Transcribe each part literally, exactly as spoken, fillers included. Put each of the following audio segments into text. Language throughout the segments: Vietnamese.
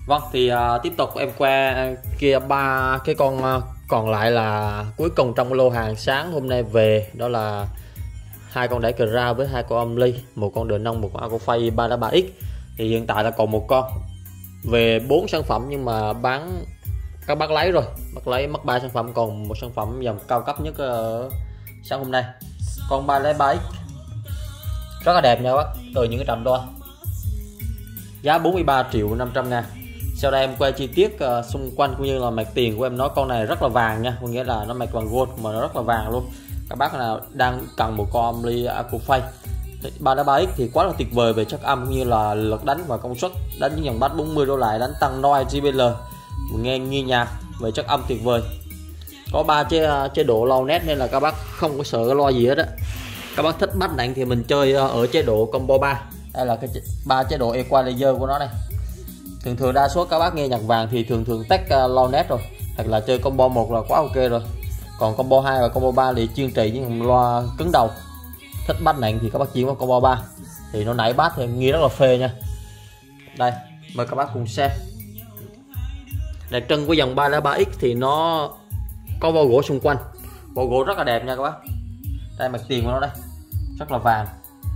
Vâng thì uh, tiếp tục em qua kia ba cái con uh, còn lại là cuối cùng trong lô hàng sáng hôm nay về, đó là hai con đẩy cờ ra với hai con âm ly, một con đờ nông, một con Aquafy ba ba x. Thì hiện tại là còn một con về bốn sản phẩm nhưng mà bán các bác lấy rồi, bác lấy mất ba sản phẩm, còn một sản phẩm dòng cao cấp nhất ở sáng hôm nay, con ba ba x rất là đẹp nha các bác, từ những cái trạm đo giá bốn mươi ba triệu năm trăm ngàn. Sau đây em quay chi tiết uh, xung quanh cũng như là mặt tiền của em. Nói con này rất là vàng nha, có nghĩa là nó mạch vàng gold mà nó rất là vàng luôn. Các bác nào đang cần một con ly Aquafy ba ba x thì quá là tuyệt vời về chất âm cũng như là lực đánh và công suất, đánh những dòng bass bốn mươi đổ lại, đánh tăng noise gi bê lờ, nghe nghe nhạc về chất âm tuyệt vời. Có ba chế chế độ low net nên là các bác không có sợ cái lo gì hết á. Các bác thích bass nặng thì mình chơi ở chế độ combo ba. Đây là cái ba chế độ equalizer của nó này. Thường thường đa số các bác nghe nhạc vàng thì thường thường tách low net rồi, hoặc là chơi combo một là quá ok rồi. Còn combo hai và combo ba thì chuyên trị những loa cứng đầu. Thích bass nặng thì các bác chuyển qua combo ba thì nó nảy bass thì nghe rất là phê nha. Đây mời các bác cùng xem. Đặc trưng của dòng ba ba x thì nó có vo gỗ xung quanh, vo gỗ rất là đẹp nha các bác. Đây mặt tiền của nó đây rất là vàng.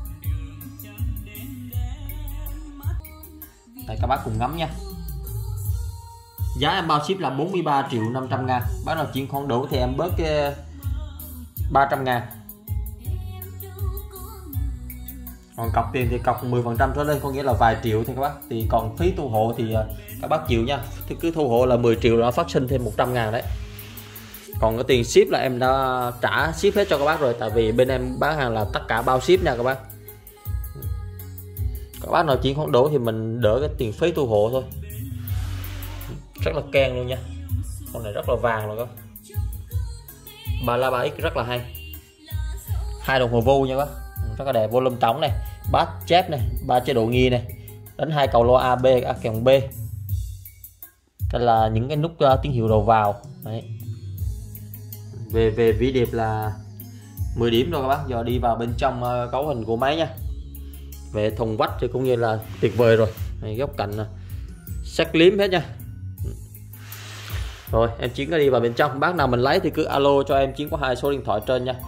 Đây các bác cùng ngắm nha. Giá em bao ship là bốn mươi ba triệu năm trăm ngàn. Bác nào chuyển khoản đủ thì em bớt cái ba trăm ngàn. Còn cọc tiền thì cọc mười phần trăm trở lên, có nghĩa là vài triệu thì các bác. Thì còn phí thu hộ thì các bác chịu nha. Thì cứ thu hộ là mười triệu là phát sinh thêm một trăm ngàn đấy. Còn cái tiền ship là em đã trả ship hết cho các bác rồi, tại vì bên em bán hàng là tất cả bao ship nha các bác. Các bác nào chuyển khoản đủ thì mình đỡ cái tiền phí thu hộ thôi. Rất là keng luôn nha, con này rất là vàng rồi các ba ba x rất là hay. Hai đồng hồ vô nha các bác, rất là đẹp, volume trống này, bass chép này, ba chế độ nghi này, đánh hai cầu loa a bê a kèn b. Đây là những cái nút uh, tín hiệu đầu vào đấy. Về về vĩ điệp là mười điểm rồi các bác. Giờ đi vào bên trong uh, cấu hình của máy nha. Về thùng vách thì cũng như là tuyệt vời rồi. Này, góc cạnh uh, sắc liếm hết nha. Rồi em Chiến có đi vào bên trong, bác nào mình lấy thì cứ alo cho em Chiến có hai số điện thoại trên nha.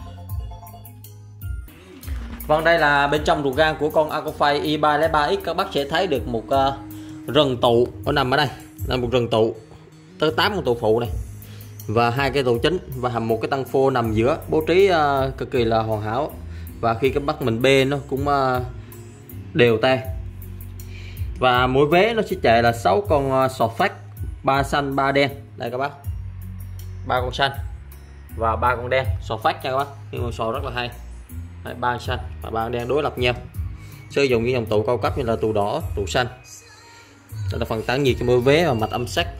Vâng, đây là bên trong ruột gan của con Aquafy i ba ba x. Các bác sẽ thấy được một uh, rừng tụ nó nằm ở đây, là một rừng tụ tới tám con tụ phụ này và hai cái tụ chính và một cái tăng phô nằm giữa, bố trí uh, cực kỳ là hoàn hảo. Và khi các bác mình bê nó cũng uh, đều tay. Và mỗi vế nó sẽ chạy là sáu con uh, sọt phát, ba xanh ba đen. Đây các bác, ba con xanh và ba con đen sọt phát nha các bác. Nhưng mà sọt rất là hay. Đây, ba xanh và ba đen đối lập nhau, sử dụng những dòng tụ cao cấp như là tụ đỏ, tụ xanh. Đây là phần tản nhiệt cho mỗi vé và mạch âm sắc.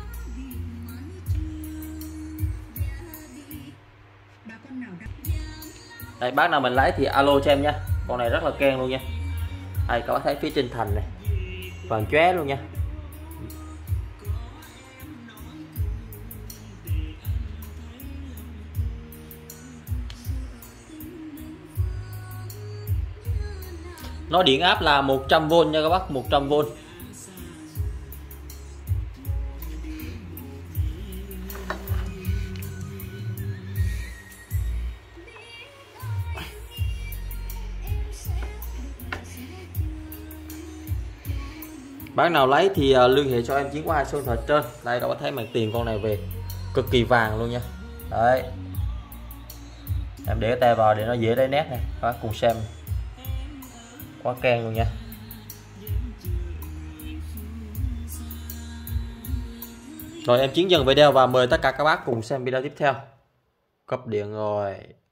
Đây bác nào mình lấy thì alo cho em nha, con này rất là keng luôn nha. Đây các bác thấy phía trên thành này vàng chóe luôn nha. Nó điện áp là một trăm vôn nha các bác, một trăm vôn. Bác nào lấy thì uh, liên hệ cho em Chiến qua hai số điện thoại trên. Đây các bác thấy mặt tiền con này về cực kỳ vàng luôn nha. Đấy, em để tay vào để nó dễ lấy nét này, các bác cùng xem. Quá keng luôn nha. Rồi em Chiến dừng video và mời tất cả các bác cùng xem video tiếp theo. Cấp điện rồi.